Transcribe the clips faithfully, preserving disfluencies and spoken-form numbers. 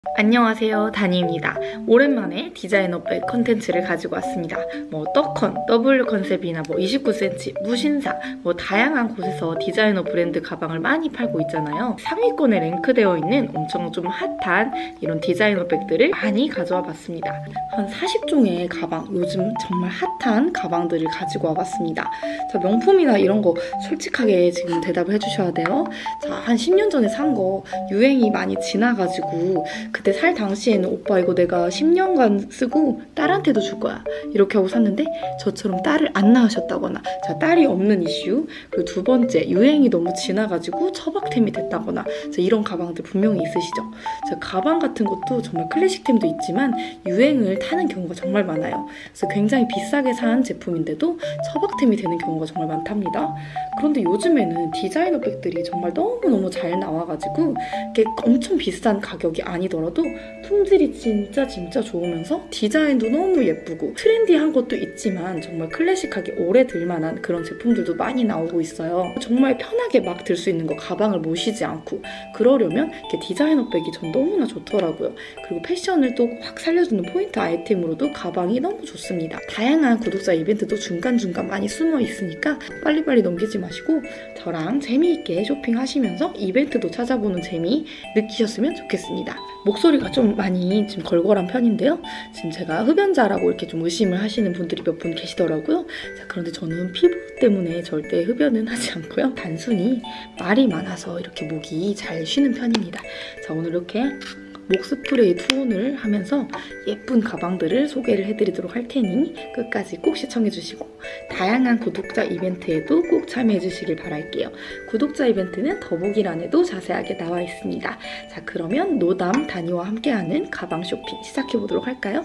안녕하세요, 다니입니다. 오랜만에 디자이너백 컨텐츠를 가지고 왔습니다. 뭐 떡컨, 더블유 컨셉이나 뭐 이십구 센티미터, 무신사, 뭐 다양한 곳에서 디자이너 브랜드 가방을 많이 팔고 있잖아요. 상위권에 랭크되어 있는 엄청 좀 핫한 이런 디자이너 백들을 많이 가져와 봤습니다. 한 사십 종의 가방, 요즘 정말 핫한 가방들을 가지고 와봤습니다. 자, 명품이나 이런 거 솔직하게 지금 대답을 해주셔야 돼요. 자, 한 십 년 전에 산 거 유행이 많이 지나가지고 그때 살 당시에는 오빠 이거 내가 십 년간 쓰고 딸한테도 줄 거야 이렇게 하고 샀는데 저처럼 딸을 안 낳으셨다거나 자, 딸이 없는 이슈, 그리고 두 번째 유행이 너무 지나가지고 처박템이 됐다거나 자, 이런 가방들 분명히 있으시죠. 자, 가방 같은 것도 정말 클래식템도 있지만 유행을 타는 경우가 정말 많아요. 그래서 굉장히 비싸게 산 제품인데도 처박템이 되는 경우가 정말 많답니다. 그런데 요즘에는 디자이너 백들이 정말 너무너무 잘 나와가지고 이게 엄청 비싼 가격이 아니더라도 품질이 진짜 진짜 좋으면서 디자인도 너무 예쁘고 트렌디한 것도 있지만 정말 클래식하게 오래 들만한 그런 제품들도 많이 나오고 있어요. 정말 편하게 막 들 수 있는 거, 가방을 모시지 않고 그러려면 이렇게 디자이너 백이 전 너무나 좋더라고요. 그리고 패션을 또 확 살려주는 포인트 아이템으로도 가방이 너무 좋습니다. 다양한 구독자 이벤트도 중간중간 많이 숨어 있으니까 빨리빨리 넘기지 마시고 저랑 재미있게 쇼핑하시면서 이벤트도 찾아보는 재미 느끼셨으면 좋겠습니다. 목소리가 좀 많이 지금 걸걸한 편인데요. 지금 제가 흡연자라고 이렇게 좀 의심을 하시는 분들이 몇 분 계시더라고요. 자, 그런데 저는 피부 때문에 절대 흡연은 하지 않고요. 단순히 말이 많아서 이렇게 목이 잘 쉬는 편입니다. 자, 오늘 이렇게 목 스프레이 투혼을 하면서 예쁜 가방들을 소개를 해드리도록 할 테니 끝까지 꼭 시청해주시고 다양한 구독자 이벤트에도 꼭 참여해주시길 바랄게요. 구독자 이벤트는 더보기란에도 자세하게 나와 있습니다. 자, 그러면 노담 다니와 함께하는 가방 쇼핑 시작해보도록 할까요?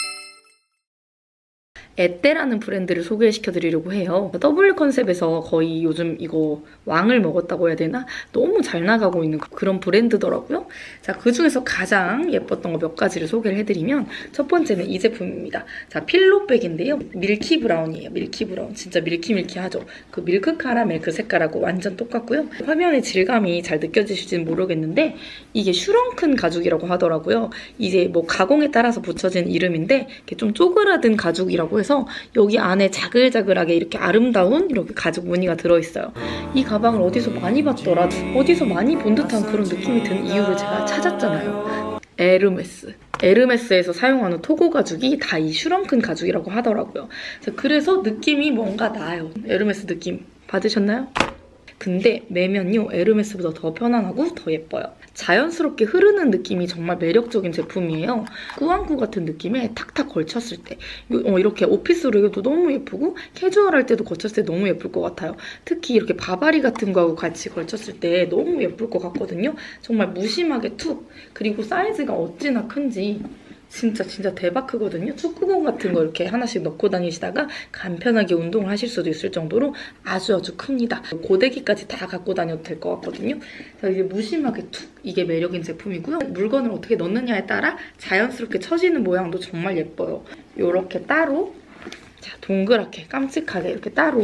에떼라는 브랜드를 소개시켜드리려고 해요. 더블유 컨셉에서 거의 요즘 이거 왕을 먹었다고 해야 되나? 너무 잘 나가고 있는 그런 브랜드더라고요. 자, 그중에서 가장 예뻤던 거 몇 가지를 소개를 해드리면 첫 번째는 이 제품입니다. 자, 필로백인데요. 밀키 브라운이에요. 밀키 브라운. 진짜 밀키밀키하죠. 그 밀크 카라멜 그 색깔하고 완전 똑같고요. 화면의 질감이 잘 느껴지실지는 모르겠는데 이게 슈렁큰 가죽이라고 하더라고요. 이제 뭐 가공에 따라서 붙여진 이름인데 이게 좀 쪼그라든 가죽이라고 해서 그래서 여기 안에 자글자글하게 이렇게 아름다운 이렇게 가죽 무늬가 들어있어요. 이 가방을 어디서 많이 봤더라, 어디서 많이 본 듯한 그런 느낌이 든 이유를 제가 찾았잖아요. 에르메스. 에르메스에서 사용하는 토고 가죽이 다 이 슈렁큰 가죽이라고 하더라고요. 그래서 느낌이 뭔가 나요. 에르메스 느낌 받으셨나요? 근데 매면요, 에르메스보다 더 편안하고 더 예뻐요. 자연스럽게 흐르는 느낌이 정말 매력적인 제품이에요. 꾸안꾸 같은 느낌에 탁탁 걸쳤을 때 이렇게 오피스룩 에도 너무 예쁘고 캐주얼할 때도 걸쳤을 때 너무 예쁠 것 같아요. 특히 이렇게 바바리 같은 거하고 같이 걸쳤을 때 너무 예쁠 것 같거든요. 정말 무심하게 툭! 그리고 사이즈가 어찌나 큰지 진짜 진짜 대박 크거든요. 축구공 같은 거 이렇게 하나씩 넣고 다니시다가 간편하게 운동을 하실 수도 있을 정도로 아주 아주 큽니다. 고데기까지 다 갖고 다녀도 될 것 같거든요. 자, 이게 무심하게 툭! 이게 매력인 제품이고요. 물건을 어떻게 넣느냐에 따라 자연스럽게 처지는 모양도 정말 예뻐요. 이렇게 따로 자, 동그랗게 깜찍하게 이렇게 따로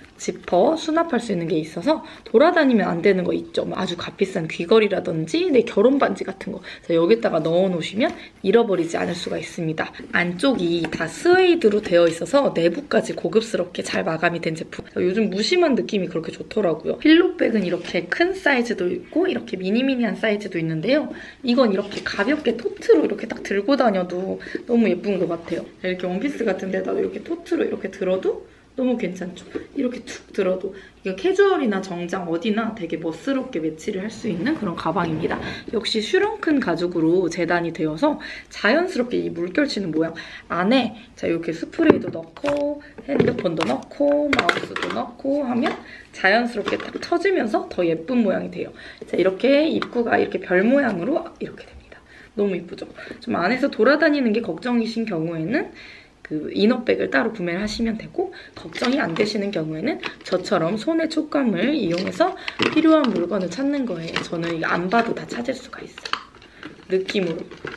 지퍼 수납할 수 있는 게 있어서 돌아다니면 안 되는 거 있죠. 아주 값비싼 귀걸이라든지 내 결혼 반지 같은 거 여기다가 넣어놓으시면 잃어버리지 않을 수가 있습니다. 안쪽이 다 스웨이드로 되어 있어서 내부까지 고급스럽게 잘 마감이 된 제품. 요즘 무심한 느낌이 그렇게 좋더라고요. 필로백은 이렇게 큰 사이즈도 있고 이렇게 미니미니한 사이즈도 있는데요. 이건 이렇게 가볍게 토트로 이렇게 딱 들고 다녀도 너무 예쁜 것 같아요. 이렇게 원피스 같은 데다가 이렇게 토트로 이렇게 들어도 너무 괜찮죠? 이렇게 툭 들어도 이게 캐주얼이나 정장 어디나 되게 멋스럽게 매치를 할 수 있는 그런 가방입니다. 역시 슈렁큰 가죽으로 재단이 되어서 자연스럽게 이 물결치는 모양 안에 자 이렇게 스프레이도 넣고 핸드폰도 넣고 마우스도 넣고 하면 자연스럽게 딱 쳐지면서 더 예쁜 모양이 돼요. 자, 이렇게 입구가 이렇게 별 모양으로 이렇게 됩니다. 너무 이쁘죠? 좀 안에서 돌아다니는 게 걱정이신 경우에는 그 이너백을 따로 구매를 하시면 되고 걱정이 안 되시는 경우에는 저처럼 손의 촉감을 이용해서 필요한 물건을 찾는 거예요. 저는 이거 안 봐도 다 찾을 수가 있어요. 느낌으로.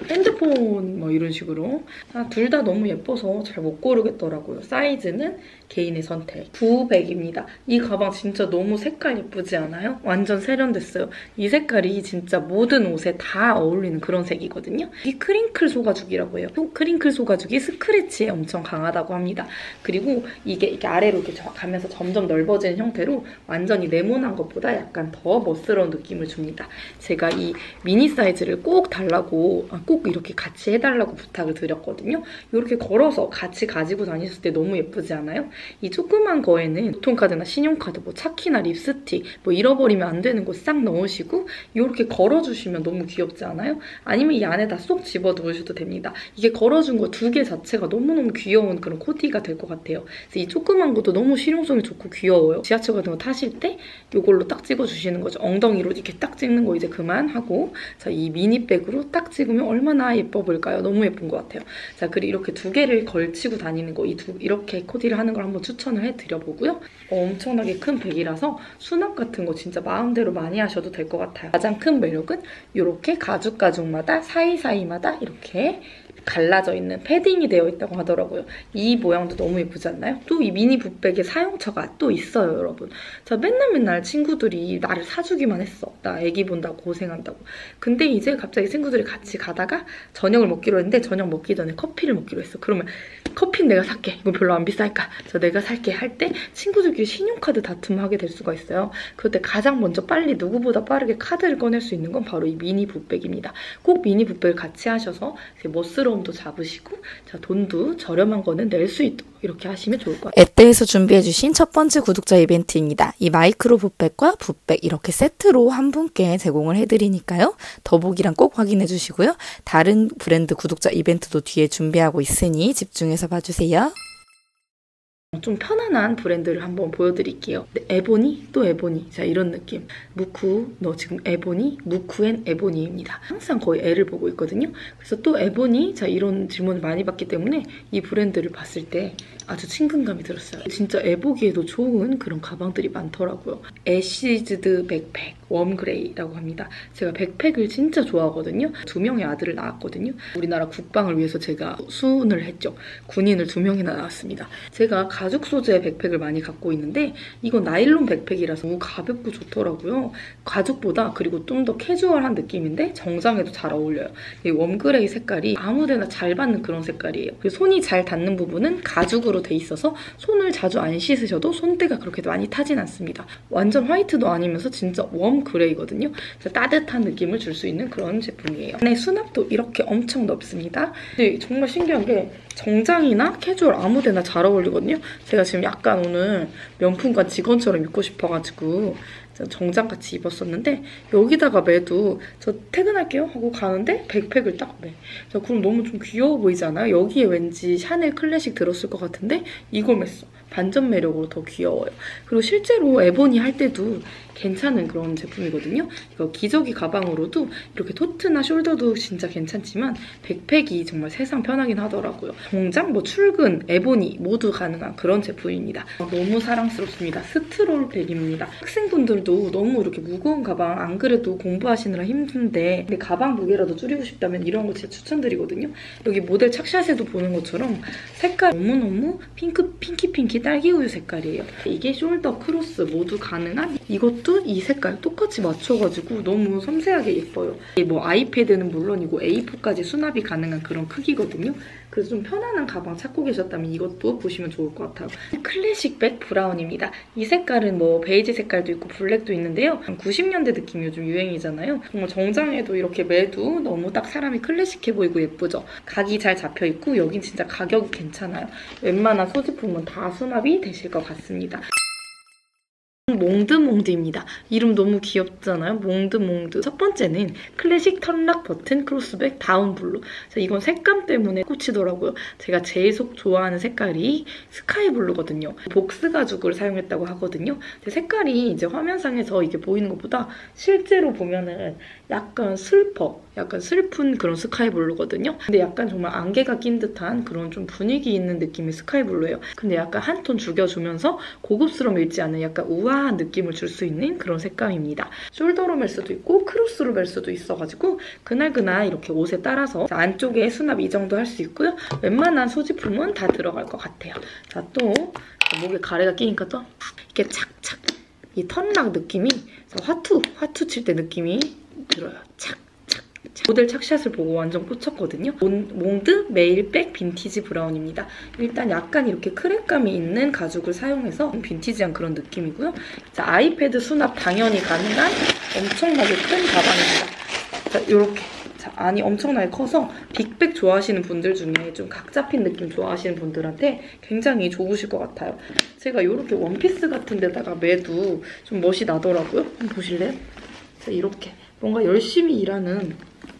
핸드폰 뭐 이런 식으로. 아, 둘 다 너무 예뻐서 잘 못 고르겠더라고요. 사이즈는 개인의 선택. 구백입니다. 이 가방 진짜 너무 색깔 예쁘지 않아요? 완전 세련됐어요. 이 색깔이 진짜 모든 옷에 다 어울리는 그런 색이거든요. 이 크링클 소가죽이라고 해요. 크링클 소가죽이 스크래치에 엄청 강하다고 합니다. 그리고 이게, 이게 아래로 이렇게 가면서 점점 넓어지는 형태로 완전히 네모난 것보다 약간 더 멋스러운 느낌을 줍니다. 제가 이 미니 사이즈를 꼭 달라고, 꼭 이렇게 같이 해달라고 부탁을 드렸거든요. 이렇게 걸어서 같이 가지고 다니셨을 때 너무 예쁘지 않아요? 이 조그만 거에는 교통카드나 신용카드, 뭐 차키나 립스틱, 뭐 잃어버리면 안 되는 거 싹 넣으시고 이렇게 걸어주시면 너무 귀엽지 않아요? 아니면 이 안에다 쏙 집어넣으셔도 됩니다. 이게 걸어준 거 두 개 자체가 너무너무 귀여운 그런 코디가 될 것 같아요. 그래서 이 조그만 것도 너무 실용성이 좋고 귀여워요. 지하철 같은 거 타실 때 이걸로 딱 찍어주시는 거죠. 엉덩이로 이렇게 딱 찍는 거 이제 그만하고, 자, 이 미니백으로 딱 찍으면 얼마나 예뻐 보일까요? 너무 예쁜 것 같아요. 자, 그리고 이렇게 두 개를 걸치고 다니는 거, 이 두, 이렇게 코디를 하는 걸 한번 추천을 해드려보고요. 어, 엄청나게 큰 백이라서 수납 같은 거 진짜 마음대로 많이 하셔도 될 것 같아요. 가장 큰 매력은 이렇게 가죽 가죽마다 사이사이마다 이렇게 갈라져 있는 패딩이 되어 있다고 하더라고요. 이 모양도 너무 예쁘지 않나요? 또 이 미니 붓백의 사용처가 또 있어요, 여러분. 저 맨날 맨날 친구들이 나를 사주기만 했어. 나 애기 본다고 고생한다고. 근데 이제 갑자기 친구들이 같이 가다가 저녁을 먹기로 했는데 저녁 먹기 전에 커피를 먹기로 했어. 그러면 커피는 내가 살게. 이거 별로 안 비쌀까? 저 내가 살게 할 때 친구들끼리 신용카드 다툼을 하게 될 수가 있어요. 그때 가장 먼저 빨리 누구보다 빠르게 카드를 꺼낼 수 있는 건 바로 이 미니 붓백입니다. 꼭 미니 붓백을 같이 하셔서 멋스러움도 잡으시고, 자, 돈도 저렴한 거는 낼 수 있도록 이렇게 하시면 좋을 것 같아요. 에떼에서 준비해주신 첫 번째 구독자 이벤트입니다. 이 마이크로 붓백과 붓백 이렇게 세트로 한 분께 제공을 해드리니까요. 더보기란 꼭 확인해주시고요. 다른 브랜드 구독자 이벤트도 뒤에 준비하고 있으니 집중해서 봐주세요. 좀 편안한 브랜드를 한번 보여드릴게요. 에보니? 또 에보니. 자, 이런 느낌. 무쿠, 너 지금 에보니? 무쿠 앤 에보니입니다. 항상 거의 애를 보고 있거든요. 그래서 또 에보니? 자, 이런 질문을 많이 받기 때문에 이 브랜드를 봤을 때 아주 친근감이 들었어요. 진짜 애보기에도 좋은 그런 가방들이 많더라고요. 애시즈드 백팩, 웜그레이라고 합니다. 제가 백팩을 진짜 좋아하거든요. 두 명의 아들을 낳았거든요. 우리나라 국방을 위해서 제가 수훈을 했죠. 군인을 두 명이나 낳았습니다. 제가 가죽 소재의 백팩을 많이 갖고 있는데 이건 나일론 백팩이라서 너무 가볍고 좋더라고요. 가죽보다 그리고 좀 더 캐주얼한 느낌인데 정장에도 잘 어울려요. 이 웜그레이 색깔이 아무데나 잘 받는 그런 색깔이에요. 그리고 손이 잘 닿는 부분은 가죽으로 돼 있어서 손을 자주 안 씻으셔도 손때가 그렇게 많이 타진 않습니다. 완전 화이트도 아니면서 진짜 웜그레이거든요. 따뜻한 느낌을 줄 수 있는 그런 제품이에요. 안에 수납도 이렇게 엄청 넓습니다. 근데 정말 신기한 게 정장이나 캐주얼 아무데나 잘 어울리거든요. 제가 지금 약간 오늘 명품관 직원처럼 입고 싶어가지고 정장같이 입었었는데 여기다가 매도 저 퇴근할게요 하고 가는데 백팩을 딱 매. 그럼 너무 좀 귀여워 보이지 않아요? 여기에 왠지 샤넬 클래식 들었을 것 같은데 이걸 맸어. 반전 매력으로 더 귀여워요. 그리고 실제로 에보니 할 때도 괜찮은 그런 제품이거든요. 이거 기저귀 가방으로도 이렇게 토트나 숄더도 진짜 괜찮지만 백팩이 정말 세상 편하긴 하더라고요. 정장, 뭐 출근, 에보니 모두 가능한 그런 제품입니다. 너무 사랑스럽습니다. 스트롤 백입니다. 학생분들도 너무 이렇게 무거운 가방 안 그래도 공부하시느라 힘든데 근데 가방 무게라도 줄이고 싶다면 이런 거 진짜 추천드리거든요. 여기 모델 착샷에도 보는 것처럼 색깔 너무너무 핑크, 핑키핑키 딸기우유 색깔이에요. 이게 숄더, 크로스 모두 가능한 이것도 이 색깔 똑같이 맞춰가지고 너무 섬세하게 예뻐요. 뭐 아이패드는 물론이고 에이포까지 수납이 가능한 그런 크기거든요. 그래서 좀 편안한 가방 찾고 계셨다면 이것도 보시면 좋을 것 같아요. 클래식백 브라운입니다. 이 색깔은 뭐 베이지 색깔도 있고 블랙도 있는데요. 구십 년대 느낌이 요즘 유행이잖아요. 정말 정장에도 이렇게 매도 너무 딱 사람이 클래식해 보이고 예쁘죠. 각이 잘 잡혀있고 여긴 진짜 가격이 괜찮아요. 웬만한 소지품은 다 수납이 되실 것 같습니다. 몽드몽드입니다. 이름 너무 귀엽잖아요. 몽드몽드. 첫 번째는 클래식 턴락 버튼 크로스백 다운 블루. 이건 색감 때문에 꽂히더라고요. 제가 제일 속 좋아하는 색깔이 스카이 블루거든요. 복스 가죽을 사용했다고 하거든요. 색깔이 이제 화면상에서 이게 보이는 것보다 실제로 보면은 약간 슬퍼. 약간 슬픈 그런 스카이 블루거든요. 근데 약간 정말 안개가 낀 듯한 그런 좀 분위기 있는 느낌의 스카이 블루예요. 근데 약간 한 톤 죽여주면서 고급스러움 잃지 않는 약간 우아한 우아한 느낌을 줄 수 있는 그런 색감입니다. 숄더로 멜 수도 있고 크로스로 멜 수도 있어가지고 그날그날 이렇게 옷에 따라서 안쪽에 수납 이 정도 할 수 있고요. 웬만한 소지품은 다 들어갈 것 같아요. 자, 또 목에 가래가 끼니까 또 이렇게 착착 이 턴락 느낌이 화투, 화투 칠 때 느낌이 들어요. 착. 모델 착샷을 보고 완전 꽂혔거든요. 몽드 메일백 빈티지 브라운입니다. 일단 약간 이렇게 크랙감이 있는 가죽을 사용해서 빈티지한 그런 느낌이고요. 자, 아이패드 수납 당연히 가능한 엄청나게 큰 가방입니다. 자, 이렇게. 자, 안이 엄청나게 커서 빅백 좋아하시는 분들 중에 좀 각 잡힌 느낌 좋아하시는 분들한테 굉장히 좋으실 것 같아요. 제가 이렇게 원피스 같은 데다가 매도 좀 멋이 나더라고요. 한번 보실래요? 자, 이렇게 뭔가 열심히 일하는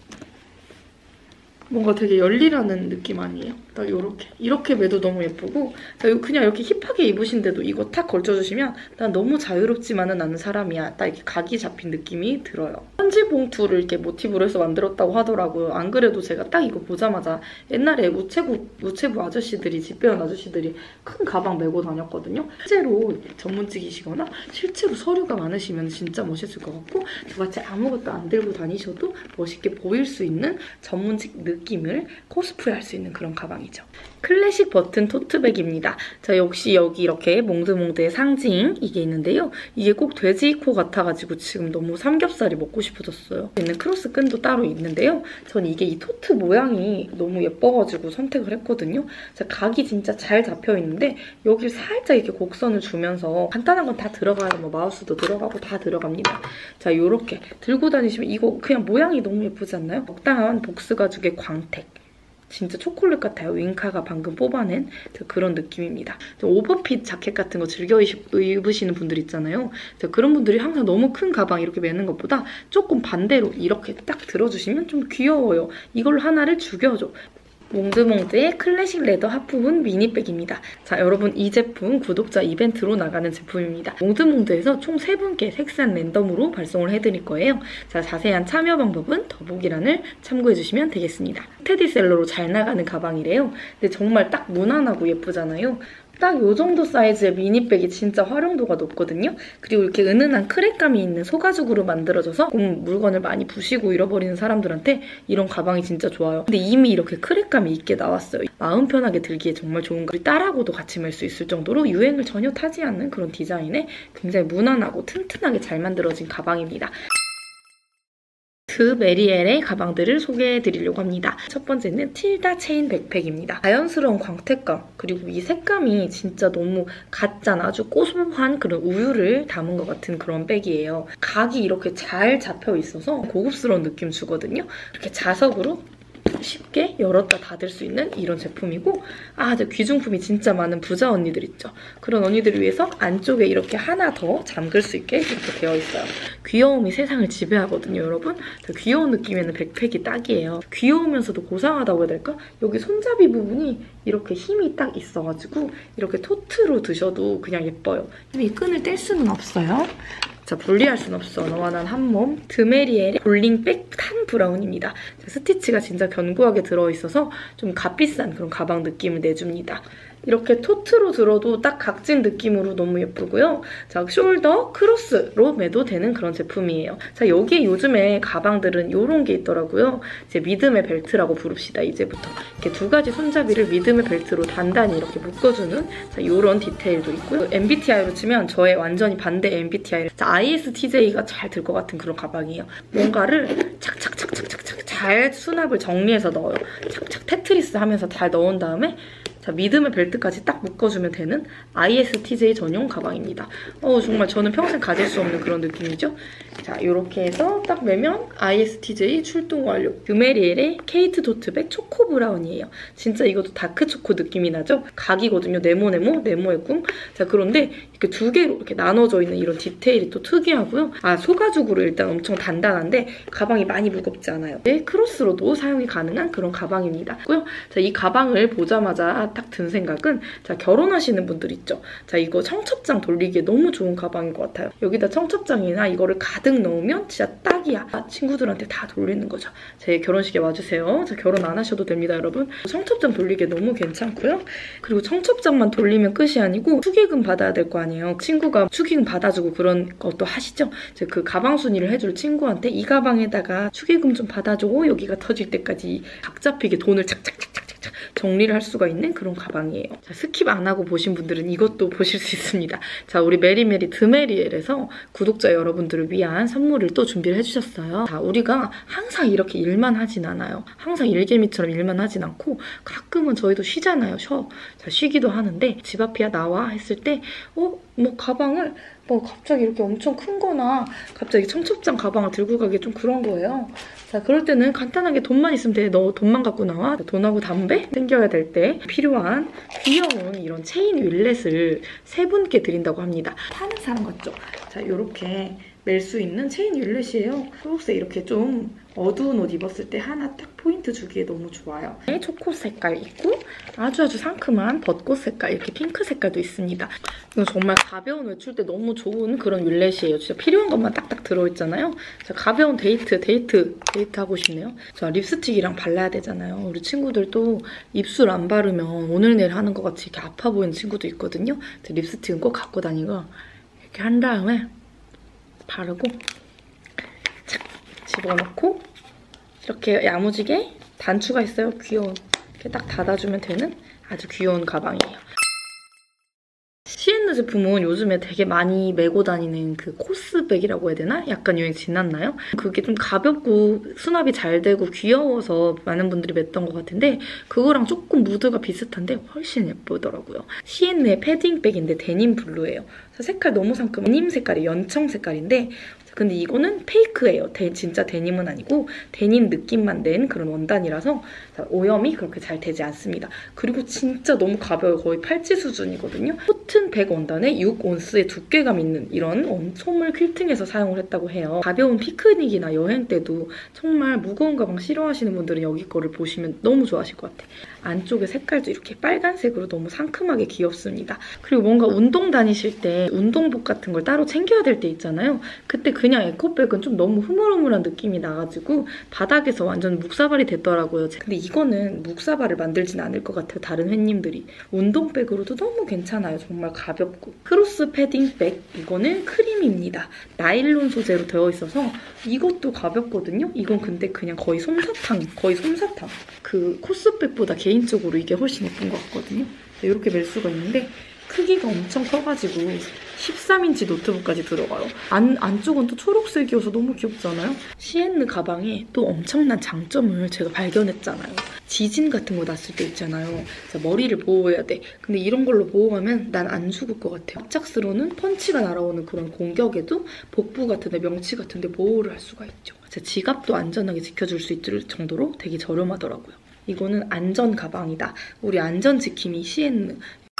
뭔가 되게 열일하는 느낌 아니에요? 딱 요렇게. 이렇게 매도 너무 예쁘고 그냥 이렇게 힙하게 입으신데도 이거 탁 걸쳐주시면 난 너무 자유롭지만은 않은 사람이야. 딱 이렇게 각이 잡힌 느낌이 들어요. 편지 봉투를 이렇게 모티브로 해서 만들었다고 하더라고요. 안 그래도 제가 딱 이거 보자마자 옛날에 우체부, 우체부 아저씨들이, 집 배운 아저씨들이 큰 가방 메고 다녔거든요. 실제로 전문직이시거나 실제로 서류가 많으시면 진짜 멋있을 것 같고 저같이 아무것도 안 들고 다니셔도 멋있게 보일 수 있는 전문직 느낌을 코스프레 할 수 있는 그런 가방이죠. 클래식 버튼 토트백입니다. 자, 역시 여기 이렇게 몽드몽드의 상징 이게 있는데요. 이게 꼭 돼지 코 같아가지고 지금 너무 삼겹살이 먹고 싶어졌어요. 있는 크로스 끈도 따로 있는데요. 전 이게 이 토트 모양이 너무 예뻐가지고 선택을 했거든요. 자, 각이 진짜 잘 잡혀있는데 여길 살짝 이렇게 곡선을 주면서 간단한 건 다 들어가요. 뭐 마우스도 들어가고 다 들어갑니다. 자, 이렇게 들고 다니시면 이거 그냥 모양이 너무 예쁘지 않나요? 적당한 복스 가죽의 광택. 진짜 초콜릿 같아요. 윙카가 방금 뽑아낸 그런 느낌입니다. 오버핏 자켓 같은 거 즐겨 입으시는 분들 있잖아요. 그런 분들이 항상 너무 큰 가방 이렇게 매는 것보다 조금 반대로 이렇게 딱 들어주시면 좀 귀여워요. 이걸로 하나를 죽여줘. 몽드몽드의 클래식 레더 하프문 미니백입니다. 자, 여러분 이 제품 구독자 이벤트로 나가는 제품입니다. 몽드몽드에서 총 세 분께 색상 랜덤으로 발송을 해드릴 거예요. 자, 자세한 참여 방법은 더보기란을 참고해주시면 되겠습니다. 스테디셀러로 잘 나가는 가방이래요. 근데 정말 딱 무난하고 예쁘잖아요. 딱 요 정도 사이즈의 미니백이 진짜 활용도가 높거든요. 그리고 이렇게 은은한 크랙감이 있는 소가죽으로 만들어져서 음, 물건을 많이 부시고 잃어버리는 사람들한테 이런 가방이 진짜 좋아요. 근데 이미 이렇게 크랙감이 있게 나왔어요. 마음 편하게 들기에 정말 좋은 거. 우리 딸하고도 같이 멜 수 있을 정도로 유행을 전혀 타지 않는 그런 디자인에 굉장히 무난하고 튼튼하게 잘 만들어진 가방입니다. 그 메리엘의 가방들을 소개해드리려고 합니다. 첫 번째는 틸다 체인 백팩입니다. 자연스러운 광택감 그리고 이 색감이 진짜 너무 같잖아. 아주 고소한 그런 우유를 담은 것 같은 그런 백이에요. 각이 이렇게 잘 잡혀 있어서 고급스러운 느낌 주거든요. 이렇게 자석으로 쉽게 열었다 닫을 수 있는 이런 제품이고 아, 귀중품이 진짜 많은 부자 언니들 있죠. 그런 언니들을 위해서 안쪽에 이렇게 하나 더 잠글 수 있게 이렇게 되어 있어요. 귀여움이 세상을 지배하거든요, 여러분. 귀여운 느낌에는 백팩이 딱이에요. 귀여우면서도 고상하다고 해야 될까? 여기 손잡이 부분이 이렇게 힘이 딱 있어가지고 이렇게 토트로 드셔도 그냥 예뻐요. 이 끈을 뗄 수는 없어요. 자, 분리할 순 없어. 너와 난 한몸. 드메리엘의 볼링백 탄 브라운입니다. 자, 스티치가 진짜 견고하게 들어있어서 좀 값비싼 그런 가방 느낌을 내줍니다. 이렇게 토트로 들어도 딱 각진 느낌으로 너무 예쁘고요. 자, 숄더 크로스로 매도 되는 그런 제품이에요. 자, 여기에 요즘에 가방들은 이런 게 있더라고요. 이제 미드의 벨트라고 부릅시다, 이제부터. 이렇게 두 가지 손잡이를 미드의 벨트로 단단히 이렇게 묶어주는 자, 이런 디테일도 있고요. 엠비티아이로 치면 저의 완전히 반대 엠비티아이. 자, 아이에스티제이가 잘 들 것 같은 그런 가방이에요. 뭔가를 착착착착착착 잘 수납을 정리해서 넣어요. 착착 테트리스 하면서 잘 넣은 다음에 자, 미드의 벨트까지 딱 묶어주면 되는 아이에스티제이 전용 가방입니다. 어, 정말 저는 평생 가질 수 없는 그런 느낌이죠? 자, 이렇게 해서 딱 매면 아이에스티제이 출동 완료. 드메리엘의 케이트 도트백 초코 브라운이에요. 진짜 이것도 다크 초코 느낌이 나죠? 각이거든요. 네모네모, 네모의 꿈. 자, 그런데 이렇게 두 개로 이렇게 나눠져 있는 이런 디테일이 또 특이하고요. 아, 소가죽으로 일단 엄청 단단한데 가방이 많이 무겁지 않아요. 네, 크로스로도 사용이 가능한 그런 가방입니다. 자, 이 가방을 보자마자 하나 딱 든 생각은 자, 결혼하시는 분들 있죠. 자, 이거 청첩장 돌리기에 너무 좋은 가방인 것 같아요. 여기다 청첩장이나 이거를 가득 넣으면 진짜 딱이야. 친구들한테 다 돌리는 거죠. 제 결혼식에 와주세요. 자, 결혼 안 하셔도 됩니다, 여러분. 청첩장 돌리기에 너무 괜찮고요. 그리고 청첩장만 돌리면 끝이 아니고 축의금 받아야 될 거 아니에요. 친구가 축의금 받아주고 그런 것도 하시죠. 이제 그 가방 순위를 해줄 친구한테 이 가방에다가 축의금 좀 받아줘. 여기가 터질 때까지 각 잡히게 돈을 착착착착착 정리를 할 수가 있는 그런 가방이에요. 자, 스킵 안 하고 보신 분들은 이것도 보실 수 있습니다. 자, 우리 메리메리 드메리엘에서 구독자 여러분들을 위한 선물을 또 준비를 해주셨어요. 자, 우리가 항상 이렇게 일만 하진 않아요. 항상 일개미처럼 일만 하진 않고 가끔은 저희도 쉬잖아요. 쉬어. 자, 쉬기도 하는데 집 앞이야 나와 했을 때 어? 뭐 가방을 뭐 갑자기 이렇게 엄청 큰 거나 갑자기 청첩장 가방을 들고 가기 좀 그런 거예요. 자, 그럴 때는 간단하게 돈만 있으면 돼. 너 돈만 갖고 나와. 돈하고 담배 땡겨야 될 때 필요한 귀여운 이런 체인 윌렛을 세 분께 드린다고 합니다. 파는 사람 같죠? 자, 이렇게 멜 수 있는 체인 윌렛이에요. 초록색 이렇게 좀 어두운 옷 입었을 때 하나 딱 포인트 주기에 너무 좋아요. 초코 색깔 있고 아주 아주 상큼한 벚꽃 색깔, 이렇게 핑크 색깔도 있습니다. 이건 정말 가벼운 외출 때 너무 좋은 그런 윌렛이에요. 진짜 필요한 것만 딱딱 들어있잖아요. 자, 가벼운 데이트, 데이트, 데이트 하고 싶네요. 자, 립스틱이랑 발라야 되잖아요. 우리 친구들도 입술 안 바르면 오늘 내일 하는 것 같이 이렇게 아파 보이는 친구도 있거든요. 자, 립스틱은 꼭 갖고 다니고 이렇게 한 다음에 바르고 착 집어넣고 이렇게 야무지게 단추가 있어요. 귀여운. 이렇게 딱 닫아주면 되는 아주 귀여운 가방이에요. 씨앤느 제품은 요즘에 되게 많이 메고 다니는 그 코스백이라고 해야 되나? 약간 유행 지났나요? 그게 좀 가볍고 수납이 잘 되고 귀여워서 많은 분들이 맸던 것 같은데 그거랑 조금 무드가 비슷한데 훨씬 예쁘더라고요. 씨앤느의 패딩백인데 데님 블루예요. 색깔 너무 상큼. 데님 색깔이 연청 색깔인데 근데 이거는 페이크예요. 데, 진짜 데님은 아니고 데님 느낌만 낸 그런 원단이라서 오염이 그렇게 잘 되지 않습니다. 그리고 진짜 너무 가벼워요. 거의 팔찌 수준이거든요. 코튼 백 원단에 육 온스의 두께감 있는 이런 소물 퀼팅해서 사용을 했다고 해요. 가벼운 피크닉이나 여행 때도 정말 무거운 가방 싫어하시는 분들은 여기 거를 보시면 너무 좋아하실 것 같아요. 안쪽에 색깔도 이렇게 빨간색으로 너무 상큼하게 귀엽습니다. 그리고 뭔가 운동 다니실 때 운동복 같은 걸 따로 챙겨야 될 때 있잖아요. 그때 그냥 에코백은 좀 너무 흐물흐물한 느낌이 나가지고 바닥에서 완전 묵사발이 됐더라고요. 근데 이거는 묵사발을 만들진 않을 것 같아요. 다른 횟님들이. 운동백으로도 너무 괜찮아요. 정말 가볍고. 크로스 패딩백, 이거는 크림입니다. 나일론 소재로 되어 있어서 이것도 가볍거든요. 이건 근데 그냥 거의 솜사탕, 거의 솜사탕. 그 코스백보다 개인적으로 이게 훨씬 예쁜 것 같거든요. 이렇게 멜 수가 있는데 크기가 엄청 커가지고 십삼 인치 노트북까지 들어가요. 안, 안쪽은 또 초록색이어서 너무 귀엽잖아요? 씨앤느 가방에 또 엄청난 장점을 제가 발견했잖아요. 지진 같은 거 났을 때 있잖아요. 머리를 보호해야 돼. 근데 이런 걸로 보호하면 난 안 죽을 것 같아요. 갑작스러운 펀치가 날아오는 그런 공격에도 복부 같은 데, 명치 같은 데 보호를 할 수가 있죠. 지갑도 안전하게 지켜줄 수 있을 정도로 되게 저렴하더라고요. 이거는 안전 가방이다. 우리 안전 지킴이 씨앤느.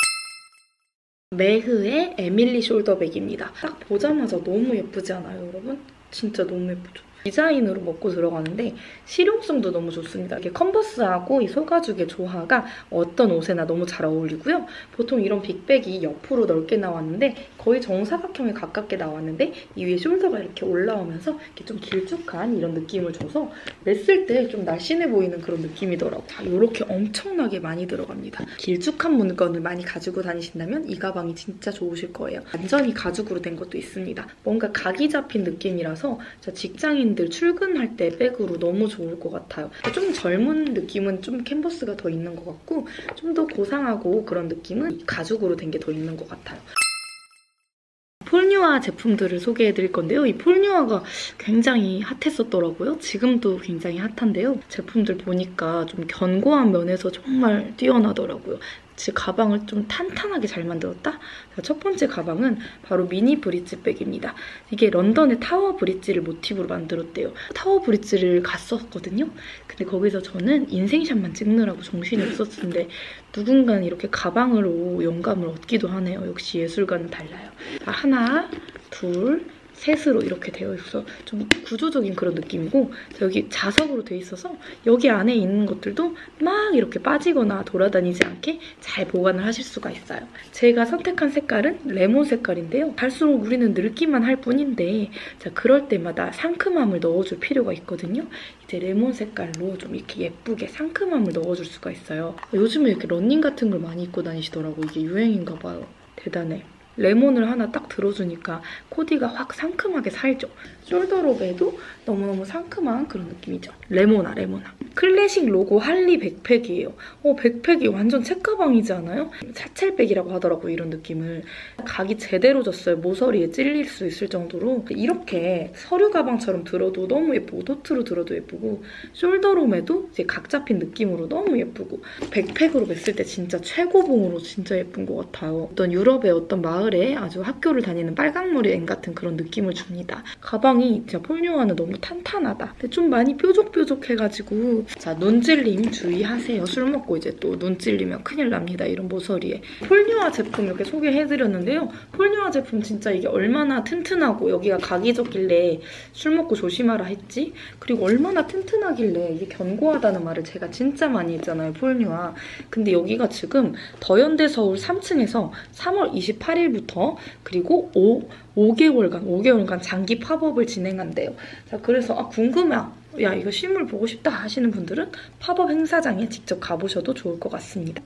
매흐의 에밀리 숄더백입니다. 딱 보자마자 너무 예쁘지 않아요, 여러분? 진짜 너무 예쁘죠? 디자인으로 먹고 들어가는데 실용성도 너무 좋습니다. 이게 컨버스하고 이 소가죽의 조화가 어떤 옷에나 너무 잘 어울리고요. 보통 이런 빅백이 옆으로 넓게 나왔는데 거의 정사각형에 가깝게 나왔는데 이 위에 숄더가 이렇게 올라오면서 이렇게 좀 길쭉한 이런 느낌을 줘서 맸을 때 좀 날씬해 보이는 그런 느낌이더라고요. 자, 이렇게 엄청나게 많이 들어갑니다. 길쭉한 물건을 많이 가지고 다니신다면 이 가방이 진짜 좋으실 거예요. 완전히 가죽으로 된 것도 있습니다. 뭔가 각이 잡힌 느낌이라서 직장인 출근할 때 백으로 너무 좋을 것 같아요. 좀 젊은 느낌은 좀 캔버스가 더 있는 것 같고 좀 더 고상하고 그런 느낌은 가죽으로 된 게 더 있는 것 같아요. 폴뉴아 제품들을 소개해드릴 건데요. 이 폴뉴아가 굉장히 핫했었더라고요. 지금도 굉장히 핫한데요. 제품들 보니까 좀 견고한 면에서 정말 뛰어나더라고요. 가방을 좀 탄탄하게 잘 만들었다? 첫 번째 가방은 바로 미니 브릿지백입니다. 이게 런던의 타워 브릿지를 모티브로 만들었대요. 타워 브릿지를 갔었거든요. 근데 거기서 저는 인생샷만 찍느라고 정신이 없었는데 누군가는 이렇게 가방으로 영감을 얻기도 하네요. 역시 예술가는 달라요. 하나, 둘, 셋으로 이렇게 되어 있어서 좀 구조적인 그런 느낌이고, 여기 자석으로 되어 있어서 여기 안에 있는 것들도 막 이렇게 빠지거나 돌아다니지 않게 잘 보관을 하실 수가 있어요. 제가 선택한 색깔은 레몬 색깔인데요. 갈수록 우리는 늙기만 할 뿐인데, 자, 그럴 때마다 상큼함을 넣어줄 필요가 있거든요. 이제 레몬 색깔로 좀 이렇게 예쁘게 상큼함을 넣어줄 수가 있어요. 요즘에 이렇게 러닝 같은 걸 많이 입고 다니시더라고요. 이게 유행인가 봐요. 대단해. 레몬을 하나 딱 들어주니까 코디가 확 상큼하게 살죠. 숄더롭에도 너무너무 상큼한 그런 느낌이죠. 레모나 레모나. 클래식 로고 할리 백팩이에요. 어, 백팩이 완전 책가방이지 않아요? 사첼백이라고 하더라고요, 이런 느낌을. 각이 제대로 졌어요. 모서리에 찔릴 수 있을 정도로. 이렇게 서류 가방처럼 들어도 너무 예쁘고, 도트로 들어도 예쁘고, 숄더롬에도 이제 각 잡힌 느낌으로 너무 예쁘고, 백팩으로 맸을 때 진짜 최고봉으로 진짜 예쁜 것 같아요. 어떤 유럽의 어떤 마을에 아주 학교를 다니는 빨강머리 앤 같은 그런 느낌을 줍니다. 가방이 진짜 폴뉴아는 너무 탄탄하다. 근데 좀 많이 뾰족뾰족해가지고, 자, 눈찔림 주의하세요. 술 먹고 이제 또 눈 찔리면 큰일 납니다. 이런 모서리에. 폴뉴아 제품 이렇게 소개해드렸는데요. 폴뉴아 제품 진짜 이게 얼마나 튼튼하고 여기가 각이 졌길래 술 먹고 조심하라 했지? 그리고 얼마나 튼튼하길래 이게 견고하다는 말을 제가 진짜 많이 했잖아요, 폴뉴아. 근데 여기가 지금 더현대 서울 삼 층에서 삼월 이십팔일부터 그리고 오, 오 개월간, 오 개월간 장기 팝업을 진행한대요. 자, 그래서 아, 궁금해. 야, 이거 실물 보고 싶다 하시는 분들은 팝업 행사장에 직접 가보셔도 좋을 것 같습니다.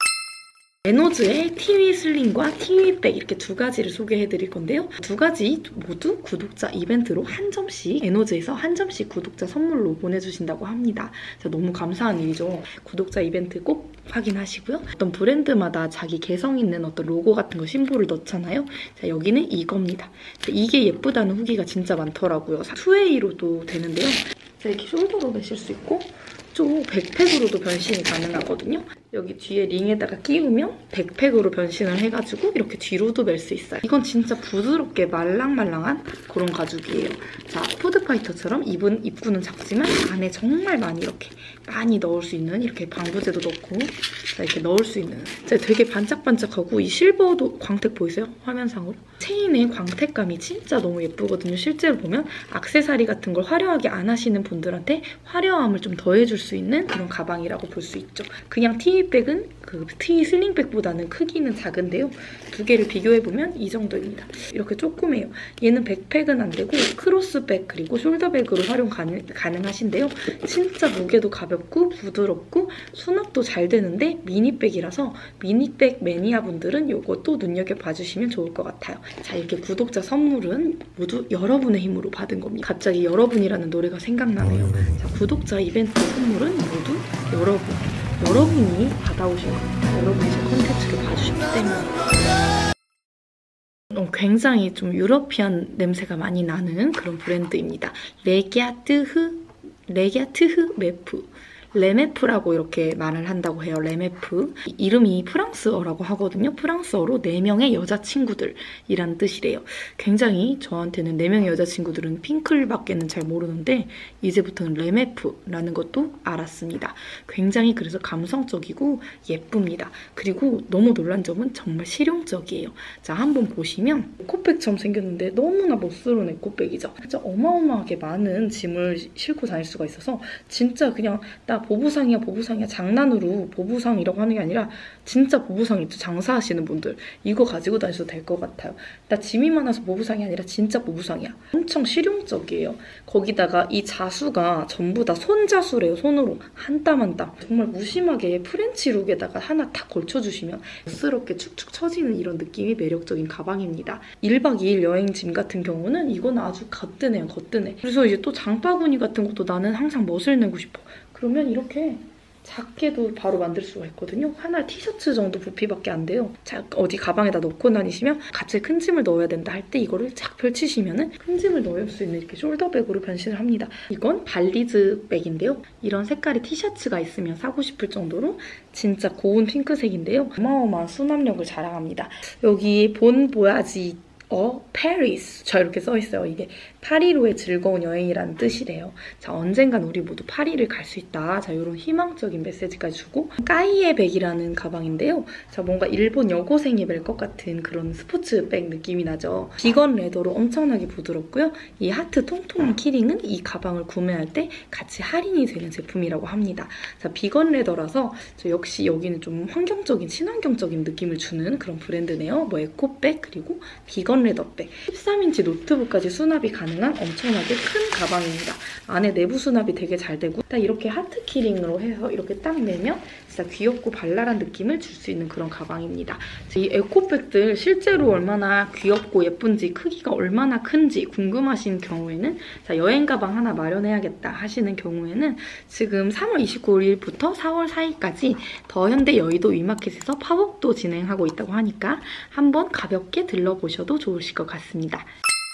에노즈의 티위 슬링과 티위 백 이렇게 두 가지를 소개해드릴 건데요. 두 가지 모두 구독자 이벤트로 한 점씩, 에노즈에서 한 점씩 구독자 선물로 보내주신다고 합니다. 너무 감사한 일이죠. 구독자 이벤트 꼭 확인하시고요. 어떤 브랜드마다 자기 개성 있는 어떤 로고 같은 거 심볼을 넣잖아요. 자, 여기는 이겁니다. 이게 예쁘다는 후기가 진짜 많더라고요. 투웨이로도 되는데요. 자, 이렇게 숄더로 매실 수 있고, 좀 백팩으로도 변신이 가능하거든요. 여기 뒤에 링에다가 끼우면 백팩으로 변신을 해가지고 이렇게 뒤로도 멜 수 있어요. 이건 진짜 부드럽게 말랑말랑한 그런 가죽이에요. 자, 푸드파이터처럼 입은, 입구는 작지만 안에 정말 많이 이렇게 많이 넣을 수 있는, 이렇게 방부제도 넣고 자, 이렇게 넣을 수 있는, 자, 되게 반짝반짝하고 이 실버도 광택 보이세요? 화면상으로. 체인의 광택감이 진짜 너무 예쁘거든요. 실제로 보면 액세서리 같은 걸 화려하게 안 하시는 분들한테 화려함을 좀 더해줄 수 있는 그런 가방이라고 볼 수 있죠. 그냥 티백은 그 티 슬링백보다는 크기는 작은데요. 두 개를 비교해보면 이 정도입니다. 이렇게 조그매요. 얘는 백팩은 안 되고 크로스백 그리고 숄더백으로 활용 가능, 가능하신데요. 진짜 무게도 가볍고 부드럽고 수납도 잘 되는데 미니백이라서 미니백 매니아 분들은 이것도 눈여겨봐주시면 좋을 것 같아요. 자, 이렇게 구독자 선물은 모두 여러분의 힘으로 받은 겁니다. 갑자기 여러분이라는 노래가 생각나네요. 자, 구독자 이벤트 선물은 모두 여러분, 여러분이 받아오신 겁니다. 여러분이 제 컨텐츠를 봐주셨기 때문에. 어, 굉장히 좀 유러피안 냄새가 많이 나는 그런 브랜드입니다. 레갸트흐, 레갸트흐 메프. 레메프라고 이렇게 말을 한다고 해요. 레메프. 이름이 프랑스어라고 하거든요. 프랑스어로 네 명의 여자친구들이란 뜻이래요. 굉장히 저한테는 네 명의 여자친구들은 핑클밖에는 잘 모르는데 이제부터는 레메프라는 것도 알았습니다. 굉장히 그래서 감성적이고 예쁩니다. 그리고 너무 놀란 점은 정말 실용적이에요. 자, 한번 보시면 에코백처럼 생겼는데 너무나 멋스러운 에코백이죠. 진짜 어마어마하게 많은 짐을 싣고 다닐 수가 있어서 진짜 그냥 나 보부상이야 보부상이야 장난으로 보부상이라고 하는 게 아니라 진짜 보부상 있죠. 장사하시는 분들 이거 가지고 다니셔도 될 것 같아요. 나 짐이 많아서 보부상이 아니라 진짜 보부상이야. 엄청 실용적이에요. 거기다가 이 자수가 전부 다 손자수래요. 손으로 한 땀 한 땀. 정말 무심하게 프렌치 룩에다가 하나 탁 걸쳐주시면 멋스럽게 축축 처지는 이런 느낌이 매력적인 가방입니다. 일 박 이 일 여행 짐 같은 경우는 이건 아주 거뜬해요. 거뜬해. 그래서 이제 또 장바구니 같은 것도 나는 항상 멋을 내고 싶어. 그러면 이렇게 작게도 바로 만들 수가 있거든요. 하나 티셔츠 정도 부피밖에 안 돼요. 자, 어디 가방에다 넣고 다니시면 갑자기 큰 짐을 넣어야 된다 할 때 이거를 착 펼치시면 큰 짐을 넣을 수 있는 이렇게 숄더백으로 변신을 합니다. 이건 발리즈 백인데요. 이런 색깔의 티셔츠가 있으면 사고 싶을 정도로 진짜 고운 핑크색인데요. 어마어마한 수납력을 자랑합니다. 여기 본 보야지 어, Paris. 저 이렇게 써있어요. 이게 파리로의 즐거운 여행이라는 뜻이래요. 자, 언젠간 우리 모두 파리를 갈 수 있다. 자, 이런 희망적인 메시지까지 주고. 까이에 백이라는 가방인데요. 자, 뭔가 일본 여고생이 멜 것 같은 그런 스포츠백 느낌이 나죠. 비건 레더로 엄청나게 부드럽고요. 이 하트 통통한 키링은 이 가방을 구매할 때 같이 할인이 되는 제품이라고 합니다. 자, 비건 레더라서 저 역시 여기는 좀 환경적인, 친환경적인 느낌을 주는 그런 브랜드네요. 뭐 에코백 그리고 비건 레더백. 십삼 인치 노트북까지 수납이 가능한 엄청나게 큰 가방입니다. 안에 내부 수납이 되게 잘 되고 딱 이렇게 하트 키링으로 해서 이렇게 딱 내면 진짜 귀엽고 발랄한 느낌을 줄 수 있는 그런 가방입니다. 이 에코백들 실제로 얼마나 귀엽고 예쁜지 크기가 얼마나 큰지 궁금하신 경우에는 자, 여행 가방 하나 마련해야겠다 하시는 경우에는 지금 삼월 이십구일부터 사월 사일까지 더현대 여의도 위마켓에서 팝업도 진행하고 있다고 하니까 한번 가볍게 들러보셔도 좋으실 것 같습니다.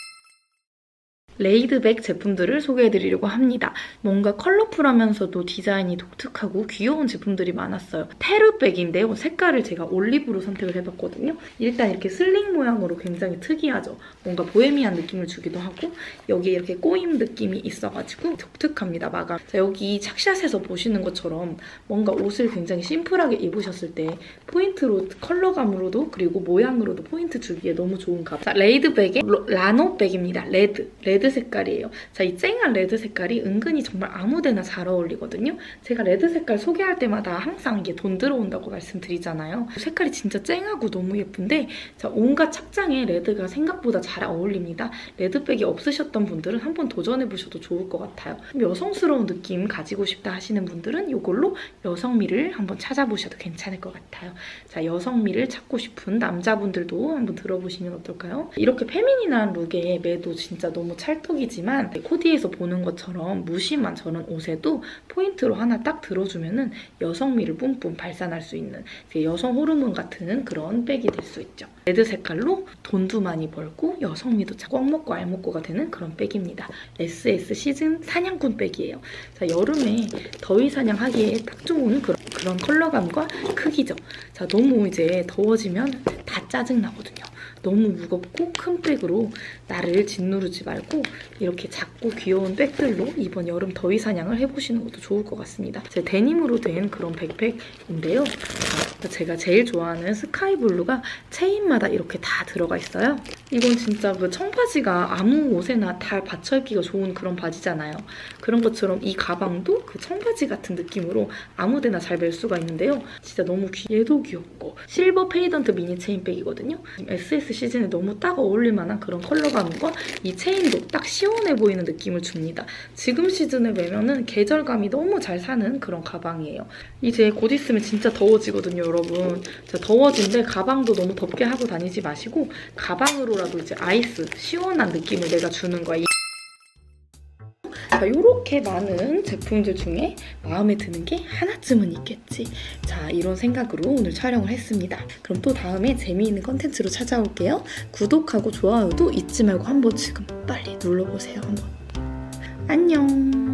레이드백 제품들을 소개해드리려고 합니다. 뭔가 컬러풀하면서도 디자인이 독특하고 귀여운 제품들이 많았어요. 테르백인데요. 색깔을 제가 올리브로 선택을 해봤거든요. 일단 이렇게 슬링 모양으로 굉장히 특이하죠. 뭔가 보헤미안 느낌을 주기도 하고 여기에 이렇게 꼬임 느낌이 있어가지고 독특합니다. 마감. 자, 여기 착샷에서 보시는 것처럼 뭔가 옷을 굉장히 심플하게 입으셨을 때 포인트로 컬러감으로도 그리고 모양으로도 포인트 주기에 너무 좋은 가방. 자, 레이드백의 라노백입니다. 레드. 레드 색깔이에요. 자, 이 쨍한 레드 색깔이 은근히 정말 아무데나 잘 어울리거든요. 제가 레드 색깔 소개할 때마다 항상 이게 돈 들어온다고 말씀드리잖아요. 색깔이 진짜 쨍하고 너무 예쁜데 자, 온갖 착장에 레드가 생각보다 잘 어울립니다. 레드백이 없으셨던 분들은 한번 도전해보셔도 좋을 것 같아요. 여성스러운 느낌 가지고 싶다 하시는 분들은 이걸로 여성미를 한번 찾아보셔도 괜찮을 것 같아요. 자, 여성미를 찾고 싶은 남자분들도 한번 들어보시면 어떨까요? 이렇게 페미닌한 룩에 매도 진짜 너무 찰떡이지만 코디에서 보는 것처럼 무심한 저런 옷에도 포인트로 하나 딱 들어주면은 여성미를 뿜뿜 발산할 수 있는 여성 호르몬 같은 그런 백이 될 수 있죠. 레드 색깔로 돈도 많이 벌고 여성미도 꽉 먹고 알 먹고가 되는 그런 백입니다. 에스에스 시즌 사냥꾼 백이에요. 자, 여름에 더위 사냥하기에 딱 좋은 그런, 그런 컬러감과 크기죠. 자, 너무 이제 더워지면 다 짜증나거든요. 너무 무겁고 큰 백으로 나를 짓누르지 말고 이렇게 작고 귀여운 백들로 이번 여름 더위 사냥을 해보시는 것도 좋을 것 같습니다. 제 데님으로 된 그런 백팩인데요. 제가 제일 좋아하는 스카이블루가 체인마다 이렇게 다 들어가 있어요. 이건 진짜 그 청바지가 아무 옷에나 다 받쳐 입기가 좋은 그런 바지잖아요. 그런 것처럼 이 가방도 그 청바지 같은 느낌으로 아무데나 잘 멜 수가 있는데요. 진짜 너무 귀, 얘도 귀엽고 실버 페이던트 미니 체인백이거든요. 에스에스 시즌에 너무 딱 어울릴 만한 그런 컬러감과 이 체인도 딱 시원해 보이는 느낌을 줍니다. 지금 시즌에 매면은 계절감이 너무 잘 사는 그런 가방이에요. 이제 곧 있으면 진짜 더워지거든요, 여러분. 더워진데 가방도 너무 덥게 하고 다니지 마시고 가방으로라도 이제 아이스, 시원한 느낌을 내가 주는 거야. 자, 이렇게 많은 제품들 중에 마음에 드는 게 하나쯤은 있겠지. 자, 이런 생각으로 오늘 촬영을 했습니다. 그럼 또 다음에 재미있는 컨텐츠로 찾아올게요. 구독하고 좋아요도 잊지 말고 한번 지금 빨리 눌러보세요. 한번. 안녕.